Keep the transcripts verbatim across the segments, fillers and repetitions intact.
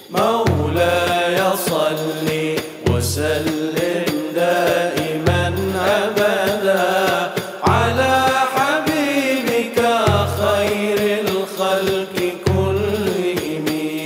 مولاي صل وسلم دائما أبدا على حبيبك خير الخلق كلهم.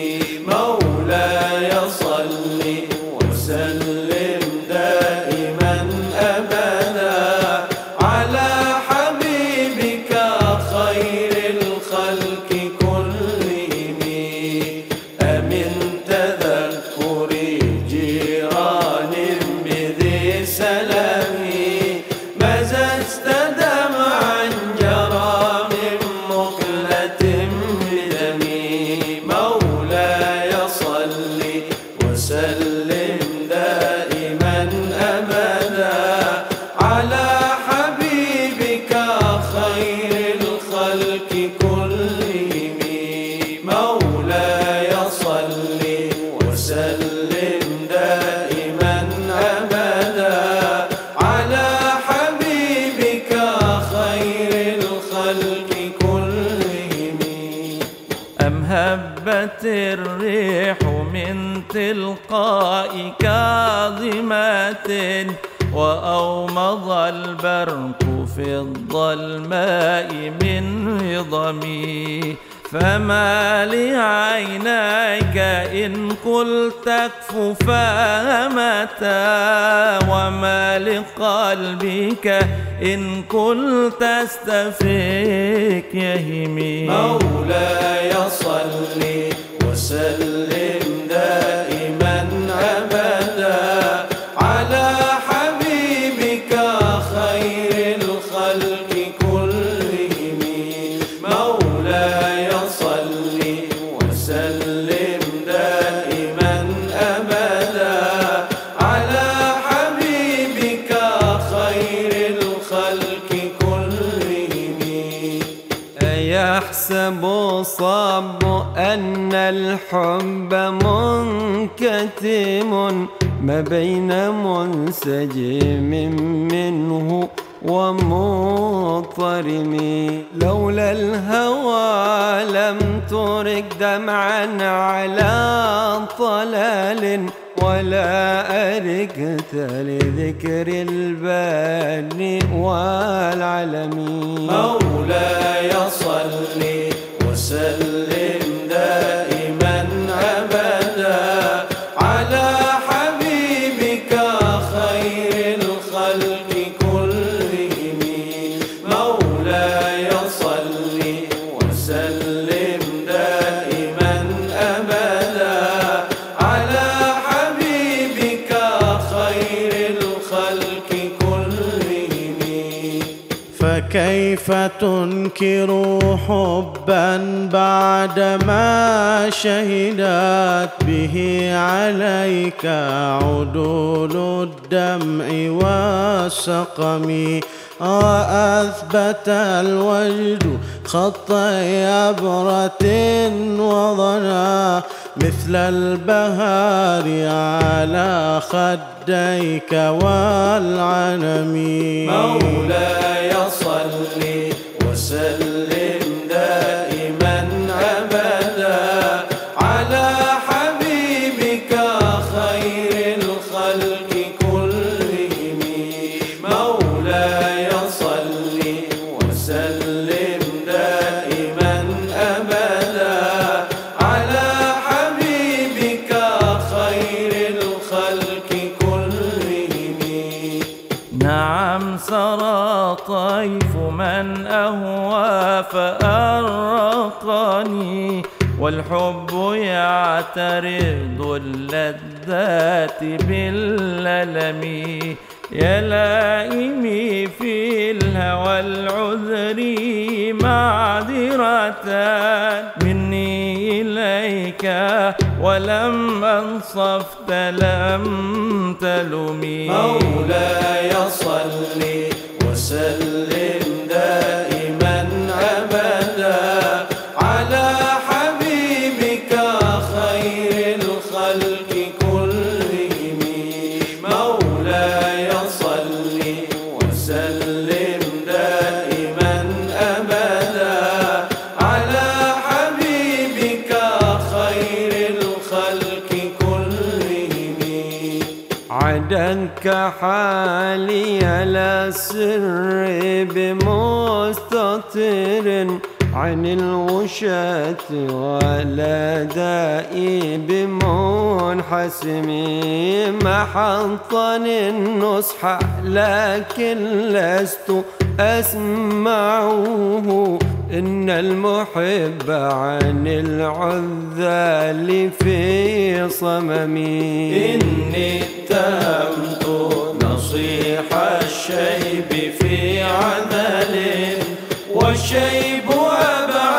مولاي صل وسلم دائما أبدا على حبيبك خير الخلق كلهم. أمن تذكر جيران بذي سلام مزجت دمعا جرى من مقلة بدمي. مولاي صل وسلم دائما أبدا على حبيبك خير الخلق كلهم. مولاي صل وسلم دائما أبدا على حبيبك خير الخلق كلهم. أم هبت الريح من تلقاء كاظمات وأومض البرق في الظلماء من هضمي. فما لعينيك إن قلت اكف فهمتا وما لقلبك إن قلت استفك يهمي. مولاي صل وسلم دائما أبدا على حبيبك خير الخلق كلهم. مولاي صل وسلم دائما أبدا على حبيبك خير الخلق كلهم. أيحسب الصب أن الحب منكتم ما بين منسجم منه ومضطرم. لولا الهوى لم ترك دمعا على طلال ولا أركت لذكر الباني والعالمين. مولاي صل وسلم دائما أبدا على حبيبك خير الخلق كلهم. مولاي صل وسلم دائما أبدا على حبيبك خير الخلق كلهم. فكيف تنكر حبا بعدما شهدت به عليك عدول الدمع والسقم. وأثبت الوجد خط يبرة وضنا مثل البهار على خديك والعنم. مولاي صل وسلم دائما أبدا على حبيبك خير الخلق كلهم. مولاي صل وسلم دائما أبدا على حبيبك خير الخلق كلهم. نعم سرى طيف من أهوى فأرقني والحب يعترض اللذات بالألم. يا لائمي في الهوى العذر معذرة مني إليك ولم أنصفت لم تلمي. مولاي صل وسلم دائما أبدا على حبيبك خير الخلق كلهم. مولاي صل وسلم دائما أبدا على حبيبك خير الخلق عبدا كحالي لا سر بمستطر عن الوشاة ولا دائي بمنحسم محطني النصح لكن لست أسمعه إن المحب عن العذال في صممي إني اتهمت نصيح الشيب في عذل والشيب أبعد